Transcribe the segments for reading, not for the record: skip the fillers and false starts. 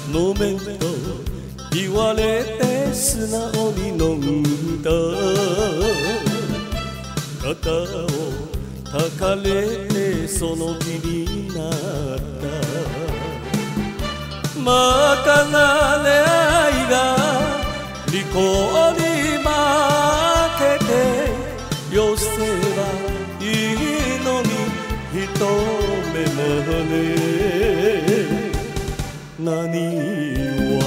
飲めんと言われて素直に飲んだ。肩をたかれてその気になった。まかなれ愛が利口に負けて寄せばいいのに一目もね。何は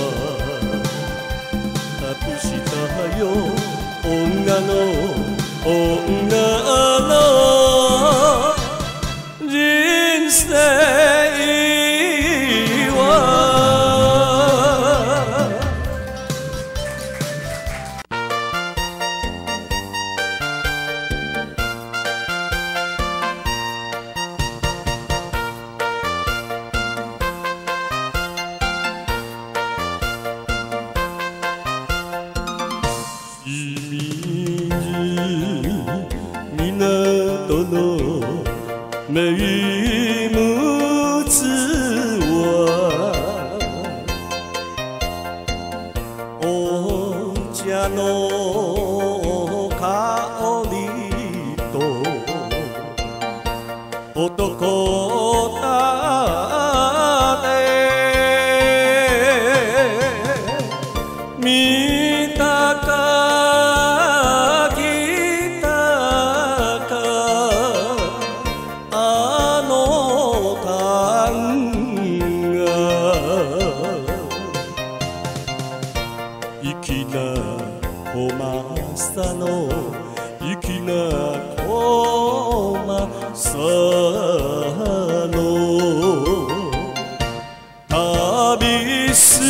託したよ女の人生は。港の名物はお茶の香りと男だね。見たか来たかあの嘆が粋な小政の粋な小政の旅す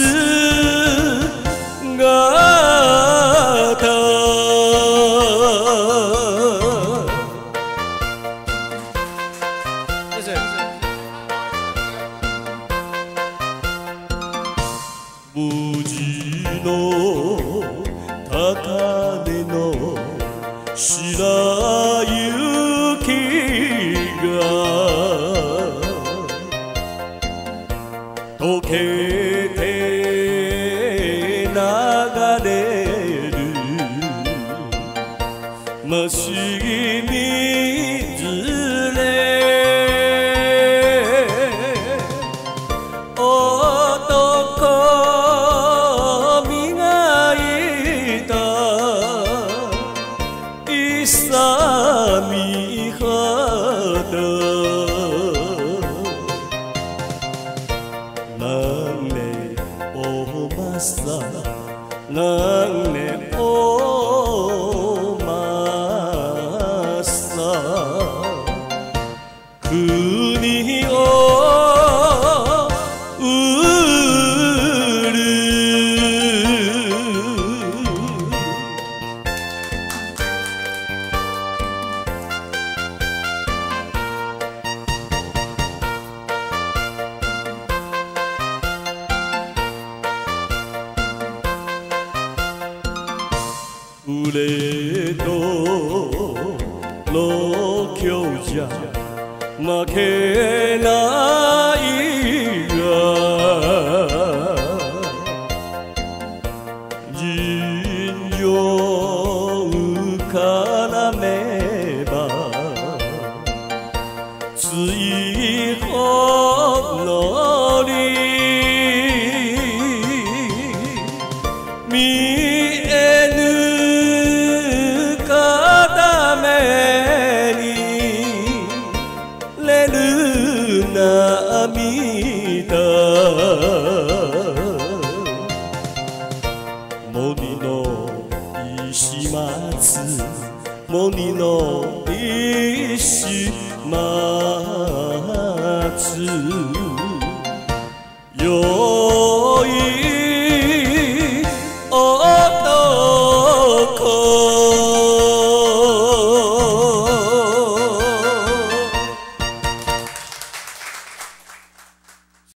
がた。無事の高嶺の白雪が溶けて流れる真し水れ。勇み肌なんねおまさなんねおまさ国を売る。売れとの今日じゃ負けないが尋常からめばついほのり見えぬ片目にれる涙。森の石松森の石松よい